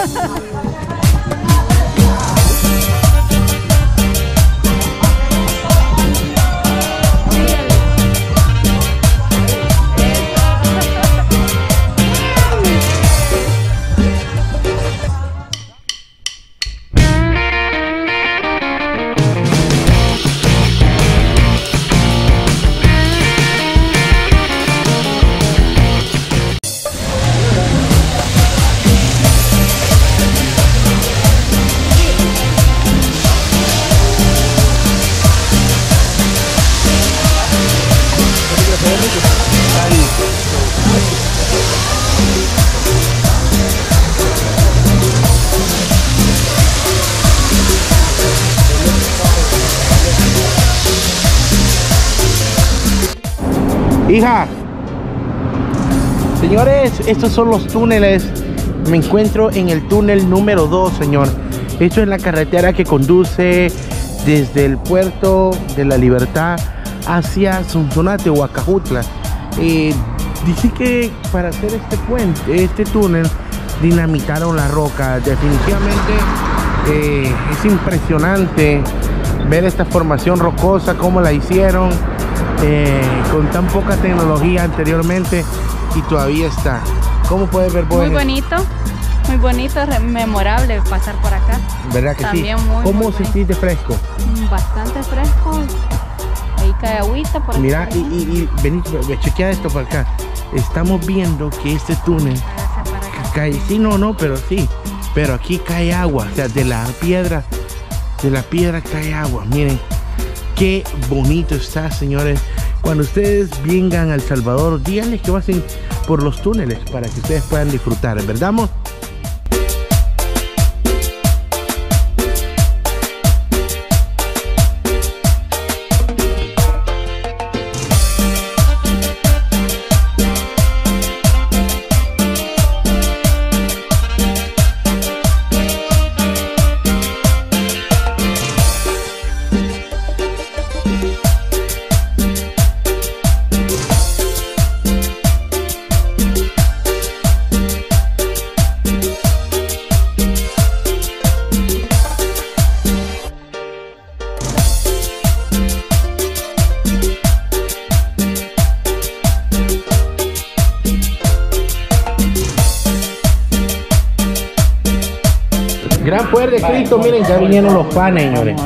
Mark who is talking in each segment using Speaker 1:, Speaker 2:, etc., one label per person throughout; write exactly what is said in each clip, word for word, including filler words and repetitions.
Speaker 1: Hija, señores, estos son los túneles. Me encuentro en el túnel número dos, señor. Esto es la carretera que conduce desde el puerto de la Libertad hacia Sonsonate, Huacajutla. Eh, dice que para hacer este puente, este túnel, dinamitaron la roca. Definitivamente eh, es impresionante ver esta formación rocosa, cómo la hicieron. Eh, con tan poca tecnología anteriormente y todavía está. ¿Cómo puedes ver vos?
Speaker 2: Muy bonito, muy bonito, memorable pasar por acá.
Speaker 1: ¿Verdad que
Speaker 2: también
Speaker 1: sí?
Speaker 2: Muy,
Speaker 1: ¿Cómo
Speaker 2: muy
Speaker 1: sentís de fresco?
Speaker 2: Bastante fresco. Ahí cae agüita por
Speaker 1: Mira,
Speaker 2: acá.
Speaker 1: y, y, y vení, chequea esto por acá. Estamos viendo que este túnel cae, sí, no, no, pero sí, pero aquí cae agua, o sea, de la piedra, de la piedra cae agua. Miren qué bonito está, señores. Cuando ustedes vengan a El Salvador, díganles que pasen por los túneles para que ustedes puedan disfrutar, ¿verdad, amor? Gran poder de Cristo, miren, ya vinieron los panes, señores.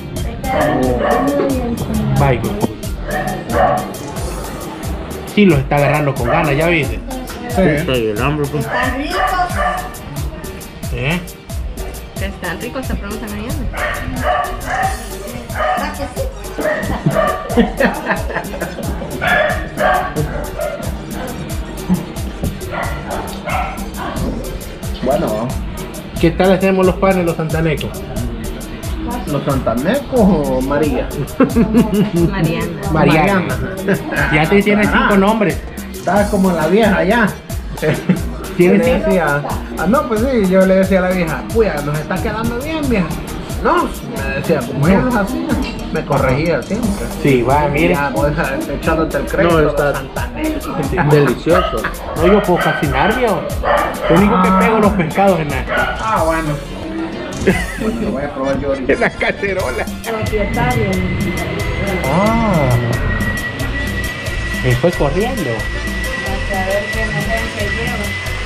Speaker 1: Bye. Sí, los está agarrando con ganas, ya viste. Sí. El hambre, pues.
Speaker 2: Están ricos.
Speaker 1: ¿Eh?
Speaker 2: Que están ricos, se preguntan allá.
Speaker 3: Bueno,
Speaker 1: ¿qué tal hacemos los panes, los santanecos?
Speaker 3: ¿los santanecos o María?
Speaker 2: Mariana.
Speaker 1: Mariana. Ya te tiene cinco nombres.
Speaker 3: Estaba como la vieja ya.
Speaker 1: ¿Tiene
Speaker 3: le
Speaker 1: cinco?
Speaker 3: decía, ah, no, pues sí, yo le decía a la vieja, puya, nos está quedando bien, vieja. No, me decía, como ella los hacía, me corregía siempre.
Speaker 1: Sí, va, mire.
Speaker 3: Ya, vos echándote el crédito.
Speaker 1: No,
Speaker 3: los
Speaker 1: está
Speaker 3: santanecos.
Speaker 1: delicioso. No, yo puedo cocinar, viejo. Lo único que pego los pescados en la,
Speaker 3: Ah, bueno. Pues lo voy a probar yo ahorita.
Speaker 1: en la cacerola.
Speaker 2: Propietario.
Speaker 1: Ah. Me fue corriendo.
Speaker 2: A ver qué me lleva.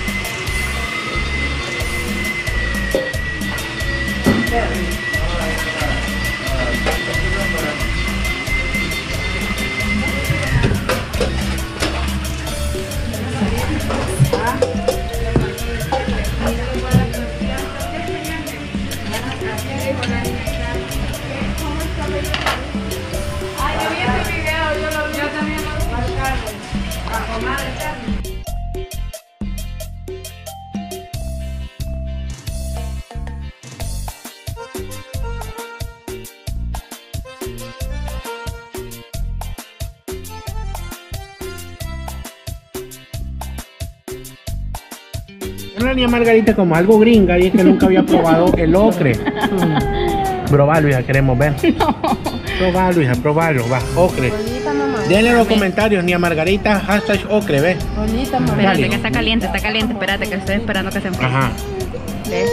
Speaker 1: Una niña Margarita como algo gringa y es que nunca había probado el ocre. Probarlo, hija, queremos ver. No. Probarlo, hija, probarlo, va, ocre.
Speaker 2: Bonita, mamá.
Speaker 1: Denle en los comentarios, niña Margarita, hashtag ocre, ve.
Speaker 2: Bonita, mamá.
Speaker 1: Dale.
Speaker 2: Espérate, que está caliente, está caliente. Espérate, que estoy esperando que se enfríe.
Speaker 1: Ajá.
Speaker 2: ¿Ves?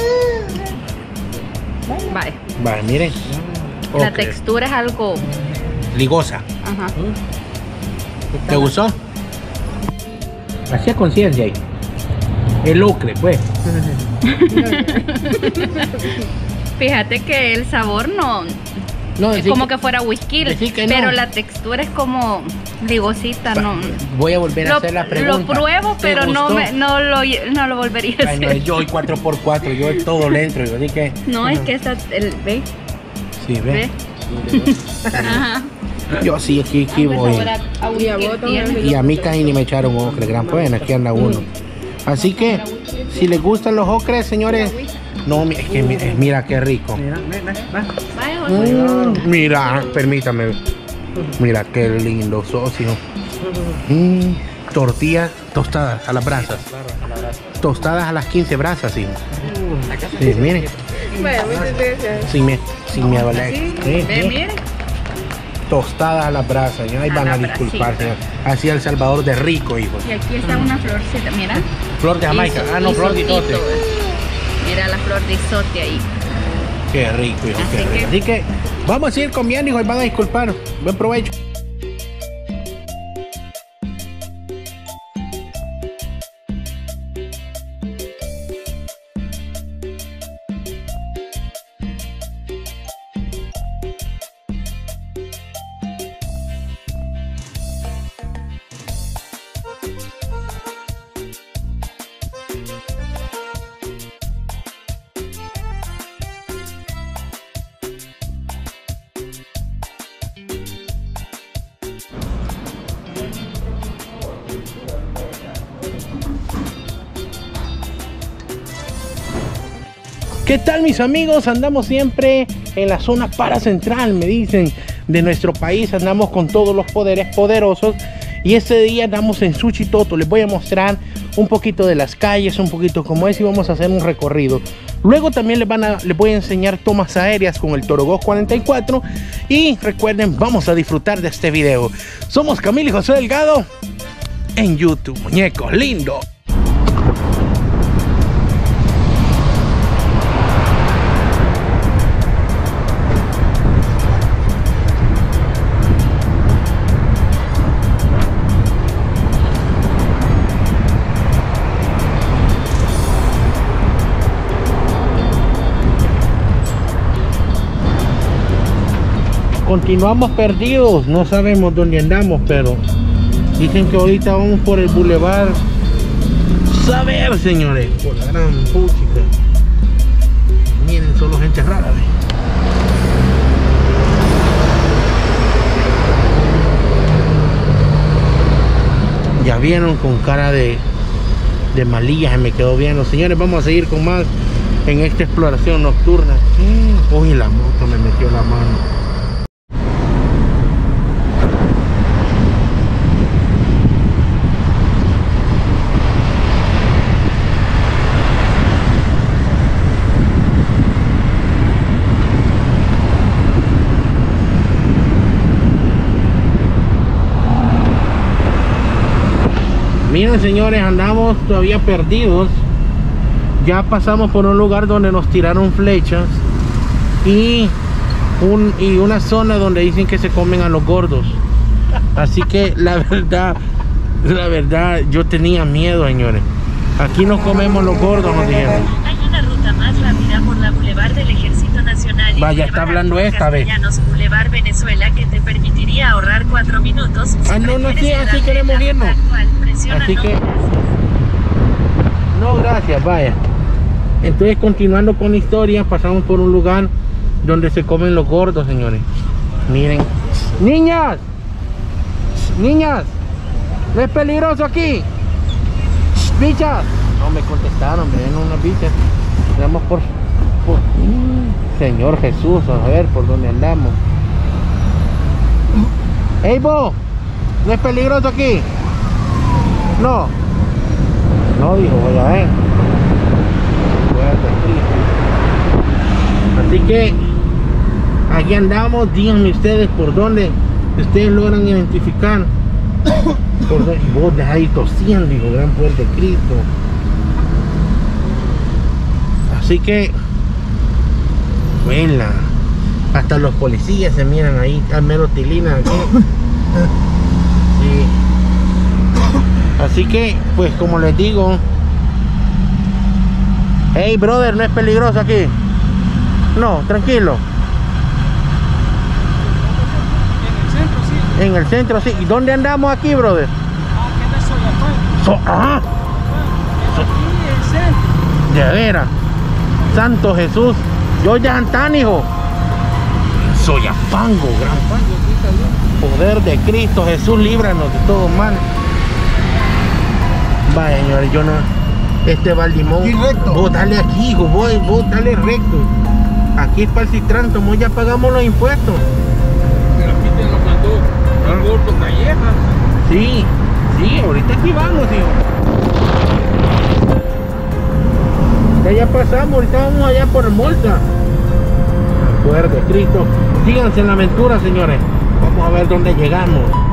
Speaker 2: Vale.
Speaker 1: Vale, miren.
Speaker 2: La
Speaker 1: Ok.
Speaker 2: textura es algo...
Speaker 1: Ligosa.
Speaker 2: Ajá.
Speaker 1: ¿Te gustó? Hacía conciencia ahí. El ocre, pues.
Speaker 2: Fíjate que el sabor no...
Speaker 1: No,
Speaker 2: es
Speaker 1: decir
Speaker 2: como
Speaker 1: que-
Speaker 2: que fuera whisky,
Speaker 1: decir que no.
Speaker 2: pero la textura es como ligosita, no.
Speaker 1: Voy a volver a
Speaker 2: Lo,
Speaker 1: hacer la pregunta.
Speaker 2: lo pruebo,
Speaker 1: ¿Te
Speaker 2: pero no,
Speaker 1: gustó?
Speaker 2: me, no, lo, no lo volvería a
Speaker 1: Ay, no,
Speaker 2: hacer.
Speaker 1: yo hoy cuatro por cuatro, yo todo le entro. Yo dije.
Speaker 2: No, es que esta... El, ¿ve?
Speaker 1: Sí, ve.
Speaker 2: ¿Ve? Ajá.
Speaker 1: Yo sí, aquí, aquí
Speaker 2: Algo
Speaker 1: voy.
Speaker 2: sabor a- a whisky tiene.
Speaker 1: Y a mí casi ni me echaron ocre, gran pues, aquí anda uno. Así que, si les gustan los ocres, señores, no, es que mi- eh, mira qué rico.
Speaker 3: Mira, ven, ven, ven.
Speaker 2: Vaya, José.
Speaker 1: Mm, mira, permítame. Mira qué lindo socio. Mm, tortillas tostadas a las brasas. Tostadas a las quince brasas, sí. Sí, miren. Sin, mie- sin miedo a la- sí,
Speaker 2: Ve,
Speaker 1: sí.
Speaker 2: mire.
Speaker 1: Tostadas a las brasas, señor. Ahí
Speaker 2: A
Speaker 1: van a
Speaker 2: la
Speaker 1: disculpar,
Speaker 2: brasita.
Speaker 1: señor. Así El Salvador de rico, hijo.
Speaker 2: Y aquí está una florcita, mira.
Speaker 1: Flor de Jamaica.
Speaker 2: Iso-
Speaker 1: Ah, no, flor de
Speaker 2: isotito,
Speaker 1: isote.
Speaker 2: ve. Mira la flor de isote ahí.
Speaker 1: Qué rico, hijo,
Speaker 2: Así
Speaker 1: qué rico.
Speaker 2: que-
Speaker 1: Así que vamos a ir comiendo, hijo, y van a disculpar. Buen provecho. ¿Qué tal, mis amigos? Andamos siempre en la zona paracentral, me dicen, de nuestro país. Andamos con todos los poderes poderosos. Y este día andamos en Suchitoto. Les voy a mostrar un poquito de las calles, un poquito como es, y vamos a hacer un recorrido. Luego también les, van a, les voy a enseñar tomas aéreas con el Torogó cuarenta y cuatro. Y recuerden, vamos a disfrutar de este video. Somos Camilo y José Delgado en YouTube, muñecos lindos. Continuamos perdidos, no sabemos dónde andamos, pero dicen que ahorita vamos por el bulevar. Saber, señores, por la gran puchica. Miren, solo gente rara, ¿ve? Ya vieron con cara de, de malilla, se me quedó viendo. Señores, vamos a seguir con más en esta exploración nocturna. Uy, la moto me metió la mano. Miren, señores, andamos todavía perdidos. Ya pasamos por un lugar donde nos tiraron flechas y, un, y una zona donde dicen que se comen a los gordos. Así que la verdad, la verdad, yo tenía miedo, señores. Aquí nos comemos los gordos, nos dijeron.
Speaker 4: Hay una ruta más rápida por la Boulevard del Ejército Nacional y
Speaker 1: Vaya, está
Speaker 4: Boulevard
Speaker 1: hablando
Speaker 4: Arturo
Speaker 1: esta vez.
Speaker 4: Castellanos, Boulevard Venezuela, que te permitiría ahorrar cuatro minutos.
Speaker 1: Ah, no, no, sí,
Speaker 4: prefieres
Speaker 1: así
Speaker 4: quedarte
Speaker 1: queremos
Speaker 4: en la
Speaker 1: irnos.
Speaker 4: ruta actual, presiona
Speaker 1: Así
Speaker 4: no,
Speaker 1: que-
Speaker 4: gracias.
Speaker 1: No, gracias, vaya. Entonces, continuando con la historia, pasamos por un lugar donde se comen los gordos, señores. Miren. ¡Niñas! ¡Niñas! ¿No es peligroso aquí? ¡Bichas! No me contestaron, me ven unas bichas. Andamos por... por... Mm, Señor Jesús, a ver por dónde andamos. ¡Ey, vos! ¿No es peligroso aquí? No. No, dijo, voy a ver. Así que aquí andamos, díganme ustedes por dónde ustedes logran identificar. Por dónde, vos dejáis ahí tosiendo, hijo, gran poder de Cristo. Así que, buena. Hasta los policías se miran ahí, al mero tilina aquí. Sí. Así que, pues como les digo, hey brother, no es peligroso aquí. No, tranquilo. En el centro sí. ¿Y dónde andamos aquí, brother? So, ah. So, de veras. Santo Jesús. Yo ya antan, hijo. Soyapango, gran poder de Cristo Jesús, líbranos de todo mal. Vaya, señores, yo no. Este Valdimón. Vos dale aquí, hijo. Vos, vos dale recto. Aquí es para el Citranto, ya pagamos los impuestos.
Speaker 5: Pero aquí te lo mandó el gordo Calleja.
Speaker 1: Sí, sí, ahorita aquí vamos, hijo. Ya ya pasamos, ahorita vamos allá por Molta. Poder de Cristo. Síganse en la aventura, señores. Vamos a ver dónde llegamos.